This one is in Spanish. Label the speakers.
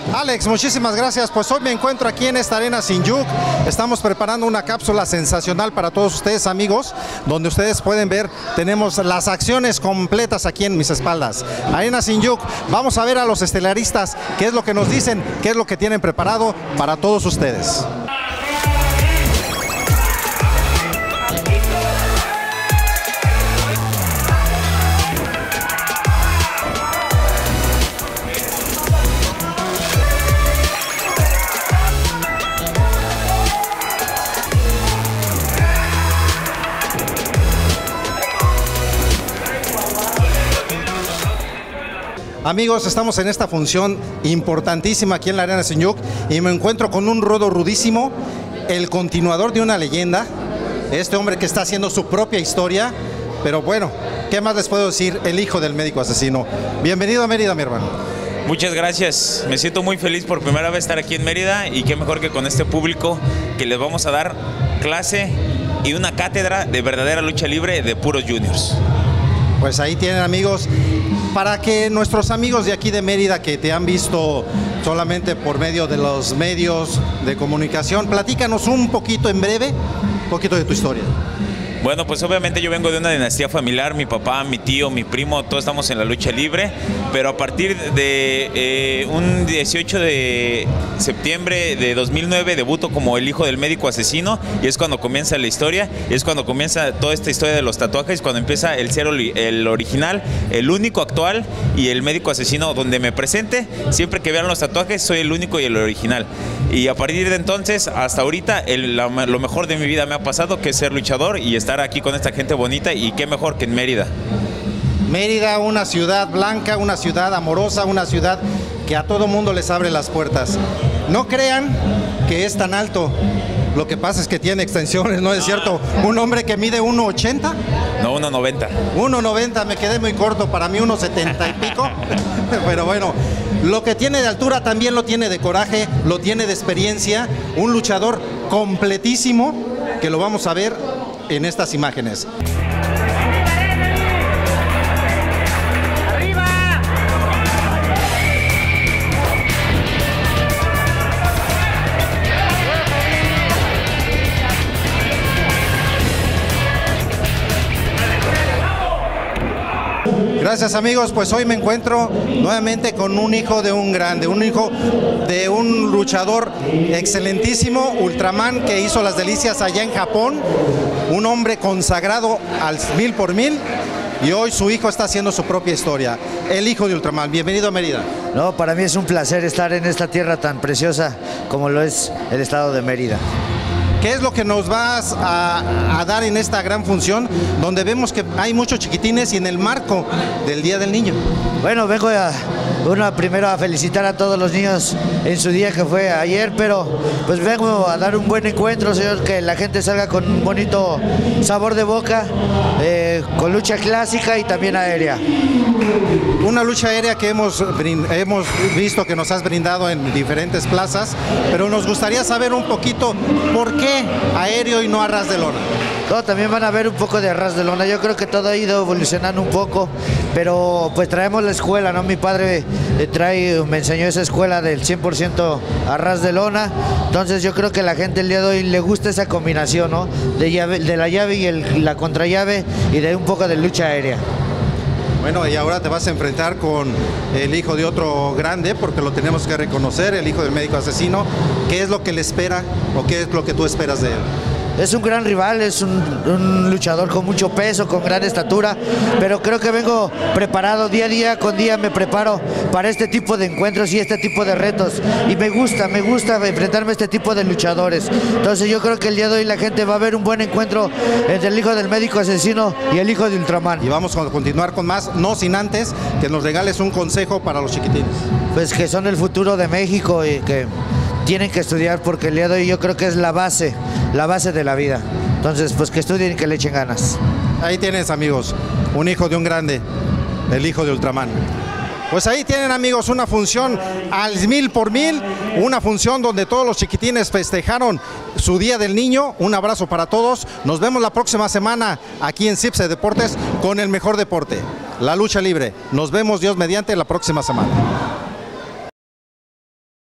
Speaker 1: Alex, muchísimas gracias. Pues hoy me encuentro aquí en esta Arena Sinjuk. Estamos preparando una cápsula sensacional para todos ustedes, amigos, donde ustedes pueden ver, tenemos las acciones completas aquí en mis espaldas. Arena Sinjuk, vamos a ver a los estelaristas qué es lo que nos dicen, qué es lo que tienen preparado para todos ustedes. Amigos, estamos en esta función importantísima aquí en la Arena Sinjuk y me encuentro con un rodo rudísimo, el continuador de una leyenda, este hombre que está haciendo su propia historia, pero bueno, ¿qué más les puedo decir? El hijo del médico asesino. Bienvenido a Mérida, mi hermano.
Speaker 2: Muchas gracias, me siento muy feliz por primera vez estar aquí en Mérida y qué mejor que con este público que les vamos a dar clase y una cátedra de verdadera lucha libre de puros juniors.
Speaker 1: Pues ahí tienen, amigos, para que nuestros amigos de aquí de Mérida que te han visto solamente por medio de los medios de comunicación, platícanos un poquito en breve, un poquito de tu historia.
Speaker 2: Bueno, pues obviamente yo vengo de una dinastía familiar, mi papá, mi tío, mi primo, todos estamos en la lucha libre, pero a partir de un 18 de septiembre de 2009 debuto como el hijo del médico asesino y es cuando comienza la historia, y es cuando comienza toda esta historia de los tatuajes, cuando empieza el ser el original, el único actual y el médico asesino donde me presente, siempre que vean los tatuajes soy el único y el original. Y a partir de entonces hasta ahorita lo mejor de mi vida me ha pasado, que es ser luchador y estar aquí con esta gente bonita, y qué mejor que en Mérida.
Speaker 1: Mérida, una ciudad blanca, una ciudad amorosa, una ciudad que a todo mundo les abre las puertas. No crean que es tan alto, lo que pasa es que tiene extensiones, ¿no es cierto? Un hombre que mide 1.80.
Speaker 2: No, 1.90.
Speaker 1: 1.90, me quedé muy corto, para mí 1.70 y pico. Pero bueno, lo que tiene de altura también lo tiene de coraje, lo tiene de experiencia. Un luchador completísimo que lo vamos a ver en estas imágenes. Gracias, amigos, pues hoy me encuentro nuevamente con un hijo de un grande, un hijo de un luchador excelentísimo, Ultraman, que hizo las delicias allá en Japón, un hombre consagrado al 1000 por 1000, y hoy su hijo está haciendo su propia historia, el hijo de Ultraman. Bienvenido a Mérida.
Speaker 3: No, para mí es un placer estar en esta tierra tan preciosa como lo es el estado de Mérida.
Speaker 1: ¿Qué es lo que nos vas a dar en esta gran función, donde vemos que hay muchos chiquitines y en el marco del Día del Niño?
Speaker 3: Bueno, vengo primero a felicitar a todos los niños en su día que fue ayer, pero pues vengo a dar un buen encuentro, señor, que la gente salga con un bonito sabor de boca, con lucha clásica y también aérea.
Speaker 1: Una lucha aérea que hemos visto que nos has brindado en diferentes plazas, pero nos gustaría saber un poquito por qué aéreo y no a ras de lona.
Speaker 3: No, también van a ver un poco de ras de lona. Yo creo que todo ha ido evolucionando un poco, pero pues traemos la escuela, ¿no? Mi padre me enseñó esa escuela del 100% a ras de lona. Entonces yo creo que la gente el día de hoy le gusta esa combinación, ¿no? De la llave y la contrallave, y de un poco de lucha aérea.
Speaker 1: Bueno, y ahora te vas a enfrentar con el hijo de otro grande, porque lo tenemos que reconocer, el hijo del médico asesino. ¿Qué es lo que le espera o qué es lo que tú esperas de él?
Speaker 3: Es un gran rival, es un luchador con mucho peso, con gran estatura, pero creo que vengo preparado día a día, con día me preparo para este tipo de encuentros y este tipo de retos, y me gusta enfrentarme a este tipo de luchadores. Entonces yo creo que el día de hoy la gente va a ver un buen encuentro entre el hijo del médico asesino y el hijo de Ultraman.
Speaker 1: Y vamos a continuar con más, no sin antes que nos regales un consejo para los chiquitines.
Speaker 3: Pues que son el futuro de México y que tienen que estudiar, porque el día de hoy yo creo que es la base de la vida. Entonces, pues que estudien y que le echen ganas.
Speaker 1: Ahí tienes, amigos, un hijo de un grande, el hijo de Ultraman. Pues ahí tienen, amigos, una función al 1000 por 1000, una función donde todos los chiquitines festejaron su Día del Niño. Un abrazo para todos. Nos vemos la próxima semana aquí en CIPSE Deportes con el mejor deporte, la lucha libre. Nos vemos, Dios mediante, la próxima semana.